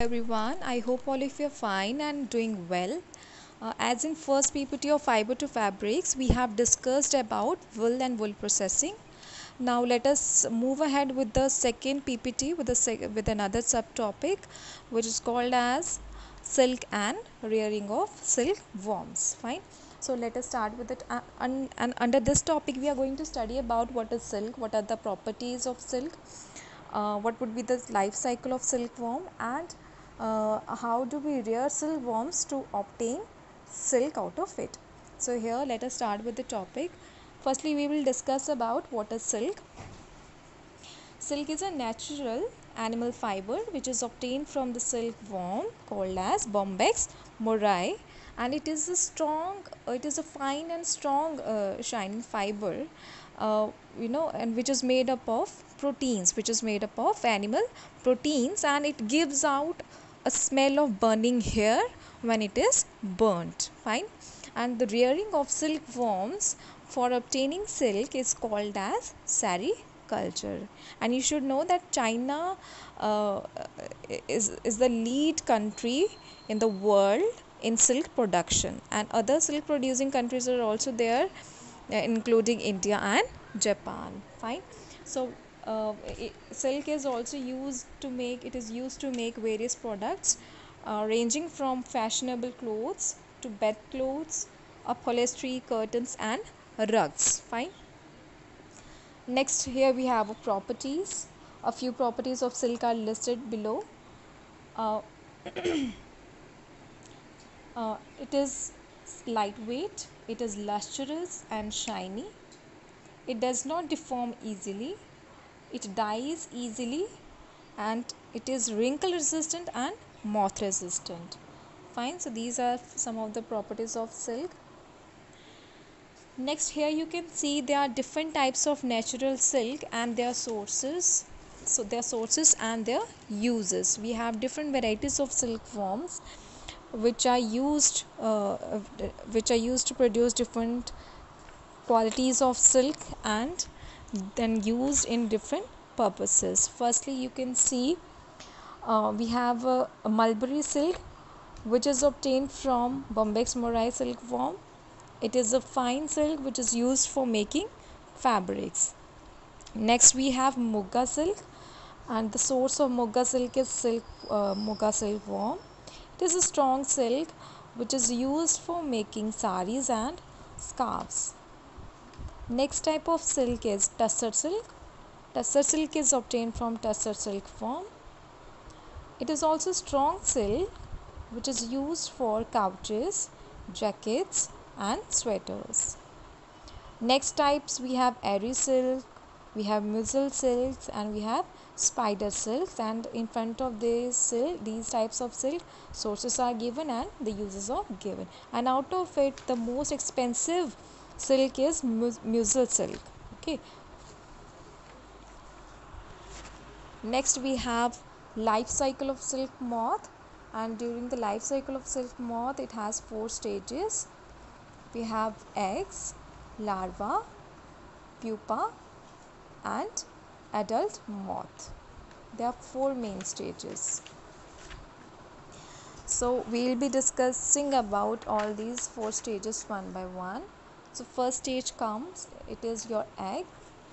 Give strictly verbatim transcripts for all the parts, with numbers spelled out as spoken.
Everyone, I hope all of you are fine and doing well. Uh, as in first P P T of fiber to fabrics, we have discussed about wool and wool processing. Now let us move ahead with the second P P T with a sec- with another subtopic, which is called as silk and rearing of silkworms. Fine. So let us start with it. Uh, un- and under this topic, we are going to study about what is silk, what are the properties of silk, uh, what would be the life cycle of silkworm, and uh, how do we rear silkworms to obtain silk out of it. So here let us start with the topic. Firstly, we will discuss about what is silk. Silk is a natural animal fiber which is obtained from the silkworm called as Bombyx murray, and it is a strong, it is a fine and strong uh, shining fiber, uh, you know, and which is made up of proteins, which is made up of animal proteins, and it gives out a smell of burning hair when it is burnt. Fine. And the rearing of silkworms for obtaining silk is called as sericulture. And you should know that China uh, is, is the lead country in the world in silk production, and other silk producing countries are also there, uh, including India and Japan. Fine. So uh, it, silk is also used to make it is used to make various products, uh, ranging from fashionable clothes to bed clothes, upholstery, curtains, and rugs. Fine. Next, here we have properties. A few properties of silk are listed below. Uh, uh, it is lightweight, it is lustrous and shiny, it does not deform easily, it dyes easily, and it is wrinkle resistant and moth resistant. Fine. So these are some of the properties of silk. Next, here you can see there are different types of natural silk and their sources. So their sources and their uses. We have different varieties of silkworms which are used uh, which are used to produce different qualities of silk and then used in different purposes. Firstly, you can see uh, we have a, a mulberry silk which is obtained from Bombyx murray silkworm. It is a fine silk which is used for making fabrics. Next, we have Muga silk, and the source of Muga silk is silk uh, Muga silkworm. It is a strong silk which is used for making saris and scarves. Next type of silk is Tussar silk. Tussar silk is obtained from Tussar silkworm. It is also strong silk which is used for couches, jackets, and sweaters. Next types we have Eri silk, we have mussel silks, and we have spider silks. And in front of these silk, these types of silk, sources are given and the uses are given. And out of it, the most expensive silk is mussel silk. Okay. Next we have life cycle of silk moth, and during the life cycle of silk moth, it has four stages. We have eggs, larva, pupa, and adult moth. There are four main stages. So we will be discussing about all these four stages one by one. So first stage comes, it is your egg.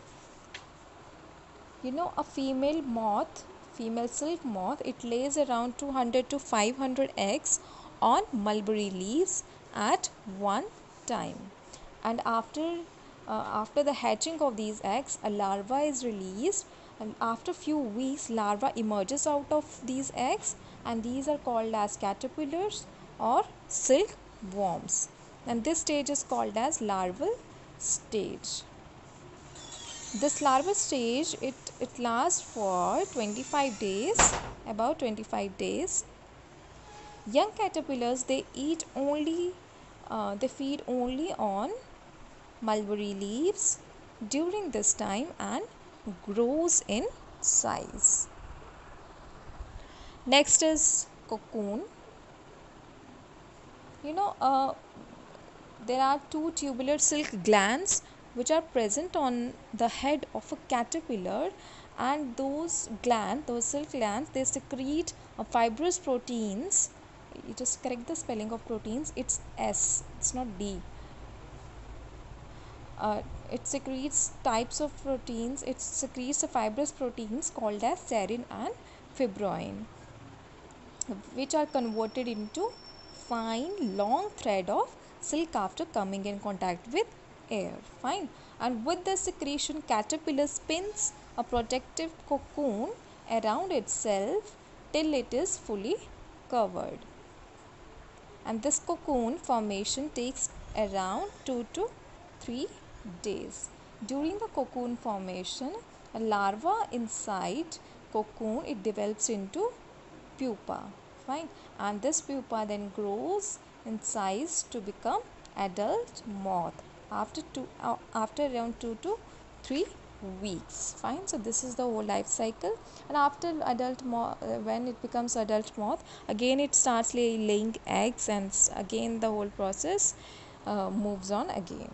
You know, a female moth, female silk moth, it lays around two hundred to five hundred eggs on mulberry leaves at one time. And after uh, after the hatching of these eggs, a larva is released, and after few weeks larva emerges out of these eggs, and these are called as caterpillars or silk worms, and this stage is called as larval stage. This larval stage, it, it lasts for twenty-five days, about twenty-five days. Young caterpillars, they eat only, uh, they feed only on mulberry leaves during this time and grows in size. Next is cocoon. You know, uh, there are two tubular silk glands which are present on the head of a caterpillar, and those glands, those silk glands, they secrete uh, fibrous proteins. You just correct the spelling of proteins, it's S, it's not D. Uh, it secretes types of proteins, it secretes the fibrous proteins called as serine and fibroin, which are converted into fine long thread of silk after coming in contact with air. Fine. And with the secretion, caterpillar spins a protective cocoon around itself till it is fully covered. And this cocoon formation takes around two to three days. During the cocoon formation, a larva inside cocoon, it develops into pupa. Fine. And this pupa then grows in size to become adult moth after two uh, after around two to three weeks. Fine. So this is the whole life cycle. And after adult moth, uh, when it becomes adult moth, again it starts lay, laying eggs, and again the whole process uh, moves on again.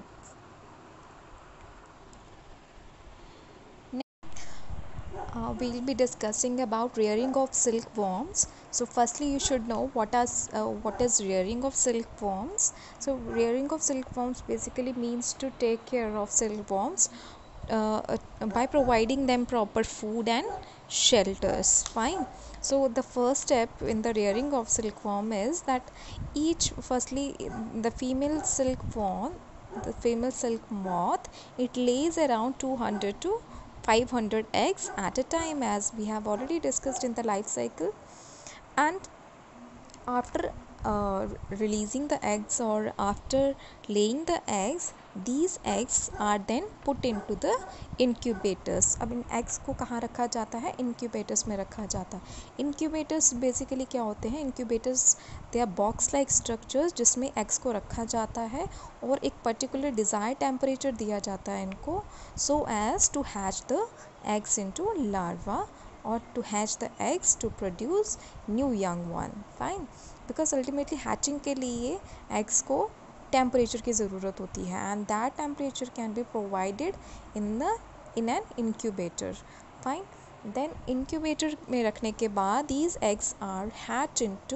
Uh, we'll be discussing about rearing of silkworms. So firstly you should know what is uh, what is rearing of silkworms. So rearing of silkworms basically means to take care of silkworms uh, uh, by providing them proper food and shelters. Fine. So the first step in the rearing of silkworm is that each firstly the female silkworm, the female silk moth, it lays around two hundred to five hundred eggs at a time, as we have already discussed in the life cycle. And after uh, releasing the eggs, or after laying the eggs, these eggs are then put into the incubators. अब इन eggs को कहाँ रखा जाता है? Incubators में रखा जाता है. Incubators basically क्या होते हैं? Incubators they are box like structures जिसमें eggs को रखा जाता है और एक particular desired temperature दिया जाता है इनको, so as to hatch the eggs into larva, or to hatch the eggs to produce new young one. Fine. Because ultimately hatching के लिए eggs को temperature की ज़रूरत होती है, and that temperature can be provided in the in an incubator. Fine. Then incubator में रखने के बाद these eggs are hatched into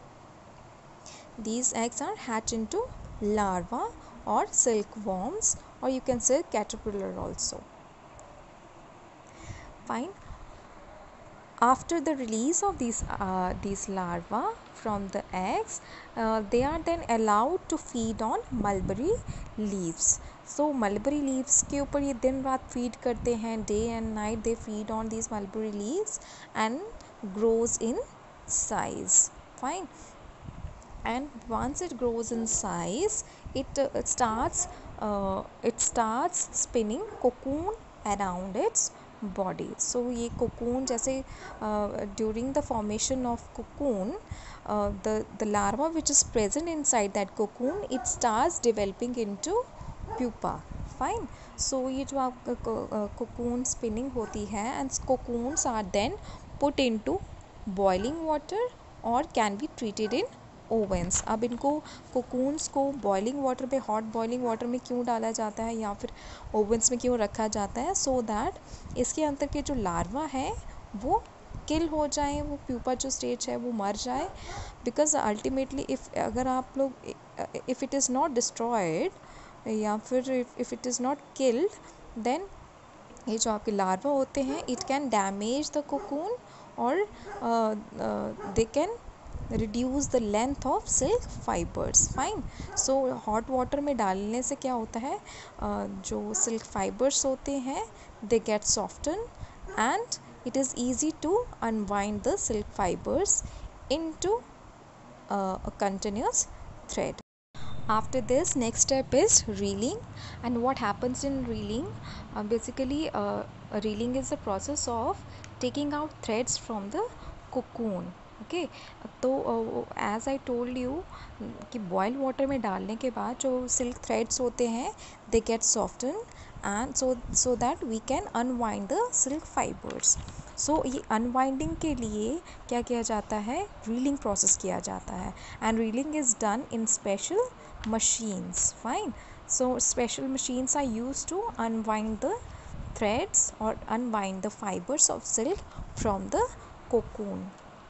these eggs are hatched into larva or silkworms, or you can say caterpillar also. Fine. After the release of these uh, these larvae from the eggs, uh, they are then allowed to feed on mulberry leaves. So mulberry leaves के ऊपर ये दिन रात feed करते हैं, day and night they feed on these mulberry leaves and grows in size. Fine. And once it grows in size, it, uh, it starts uh, it starts spinning cocoon around its body. So ये cocoon जैसे uh, during the formation of cocoon, uh, the the larva which is present inside that cocoon, it starts developing into pupa. Fine. So ये जो आप cocoon spinning होती है, and cocoons are then put into boiling water or can be treated in ovens. अब इनको cocoons को boiling water में, hot boiling water में क्यों डाला जाता है या फिर ओवेंस में क्यों रखा जाता है? सो so दैट इसके अंदर के जो लार्वा है वो किल हो जाए, वो प्यूपा जो स्टेज है वो मर जाए. बिकॉज अल्टीमेटली इफ़ अगर आप लोग if it is not destroyed या फिर if it is not killed, then ये जो आपके लार्वा होते हैं it can damage the cocoon और they can reduce the length of silk fibres. Fine. So hot water में डालने से क्या होता है, uh, जो सिल्क फाइबर्स होते हैं they get soften and it is easy to unwind the silk fibers into uh, a continuous thread. After this, next step is reeling. And what happens in reeling? Uh, basically uh, reeling is the process of taking out threads from the cocoon. Okay. तो as I told you कि boil water में डालने के बाद जो silk threads होते हैं they get soften and so so that we can unwind the silk fibres. So ये अनवाइंडिंग के लिए क्या किया जाता है? रीलिंग प्रोसेस किया जाता है, and reeling is done in special machines. Fine. So special machines are used to unwind the threads or unwind the fibers of silk from the cocoon.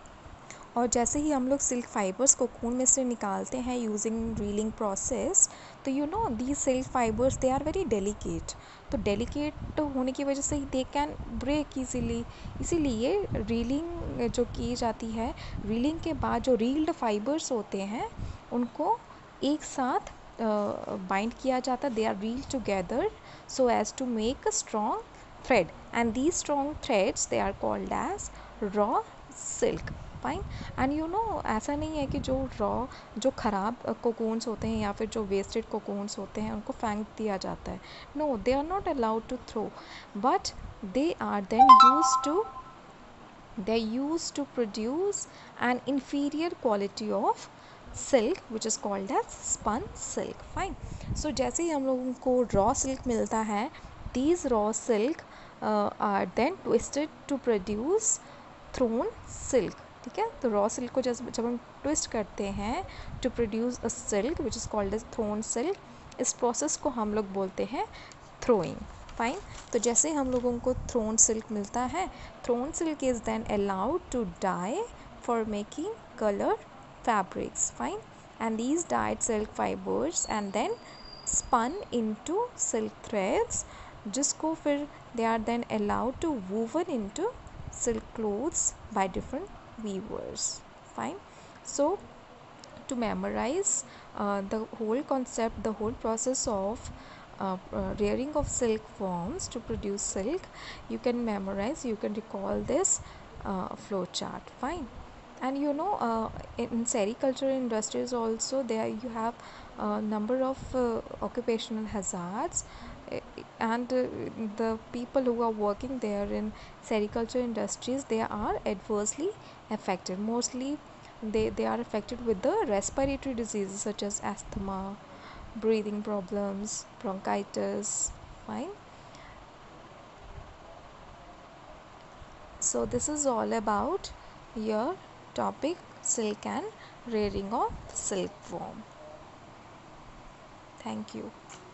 और जैसे ही हम लोग सिल्क फाइबर्स कोकून में से निकालते हैं यूजिंग रीलिंग प्रोसेस, तो you know the silk fibres they are very delicate. तो डेलिकेट होने की वजह से दे कैन ब्रेक इजीली. इसीलिए रीलिंग जो की जाती है, रीलिंग के बाद जो रील्ड फाइबर्स होते हैं उनको एक साथ बाइंड uh, किया जाता है. They are reeled together so as to make a strong thread, and these strong threads they are called as raw silk. Fine. And you know ऐसा नहीं है कि जो रॉ जो ख़राब कोकून्स होते हैं या फिर जो वेस्टेड कोकून्स होते हैं उनको फेंक दिया जाता है. No, they are not allowed to throw, but they are then use to they are used to produce an inferior quality of silk which is called as spun silk. Fine. So जैसे ही हम लोगों को raw silk मिलता है, these raw silk uh, are then twisted to produce thrown silk. ठीक है. तो raw silk को जब जब हम ट्विस्ट करते हैं to produce a silk which is called as thrown silk, इस प्रोसेस को हम लोग बोलते हैं थ्रोइंग. फाइन. तो जैसे हम लोगों को थ्रोन सिल्क मिलता है, thrown silk is then allowed to dye for making colour fabrics. Fine. And these dyed silk fibres and then spun into silk threads, जिसको फिर they are then allowed to woven into silk clothes by different weavers. Fine. So to memorize uh, the whole concept, the whole process of uh, uh, rearing of silk worms to produce silk, you can memorize, you can recall this uh, flow chart. Fine. And you know uh, in sericulture industries also there you have a number of uh, occupational hazards, and uh, the people who are working there in sericulture industries, they are adversely affected. Mostly they, they are affected with the respiratory diseases such as asthma, breathing problems, bronchitis. Fine. So this is all about your topic silk and rearing of silkworm. Thank you.